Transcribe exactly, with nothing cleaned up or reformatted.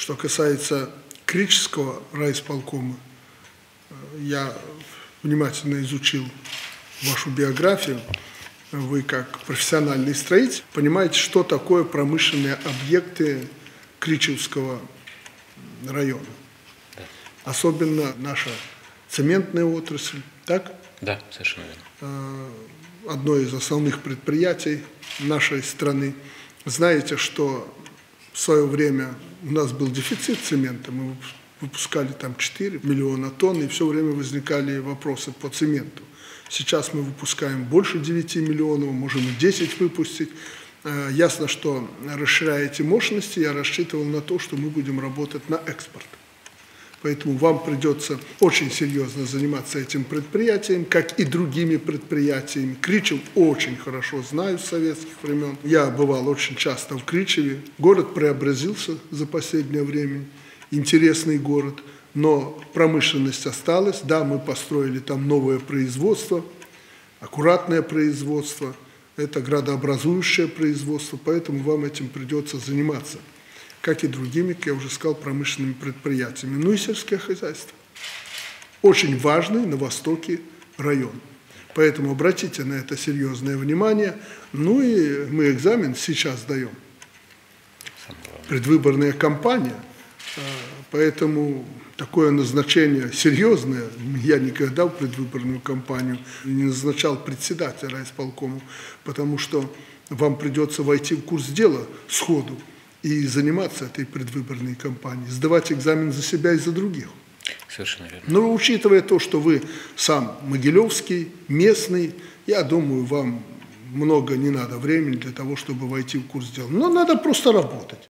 Что касается Кричевского райисполкома, я внимательно изучил вашу биографию. Вы, как профессиональный строитель, понимаете, что такое промышленные объекты Кричевского района. Да. Особенно наша цементная отрасль, так? Да, совершенно верно. Одно из основных предприятий нашей страны. Знаете, что в свое время у нас был дефицит цемента, мы выпускали там четыре миллиона тонн, и все время возникали вопросы по цементу. Сейчас мы выпускаем больше девяти миллионов, можем и десять выпустить. Ясно, что расширяя эти мощности, я рассчитывал на то, что мы будем работать на экспорт. Поэтому вам придется очень серьезно заниматься этим предприятием, как и другими предприятиями. Кричев очень хорошо знаю с советских времен. Я бывал очень часто в Кричеве. Город преобразился за последнее время. Интересный город, но промышленность осталась. Да, мы построили там новое производство, аккуратное производство. Это градообразующее производство, поэтому вам этим придется заниматься, как и другими, как я уже сказал, промышленными предприятиями. Ну и сельское хозяйство. Очень важный на востоке район. Поэтому обратите на это серьезное внимание. Ну и мы экзамен сейчас даем. Предвыборная кампания. Поэтому такое назначение серьезное. Я никогда в предвыборную кампанию не назначал председателя райисполкома, потому что вам придется войти в курс дела сходу и заниматься этой предвыборной кампанией, сдавать экзамен за себя и за других. Совершенно верно. Но учитывая то, что вы сам могилевский, местный, я думаю, вам много не надо времени для того, чтобы войти в курс дела. Но надо просто работать.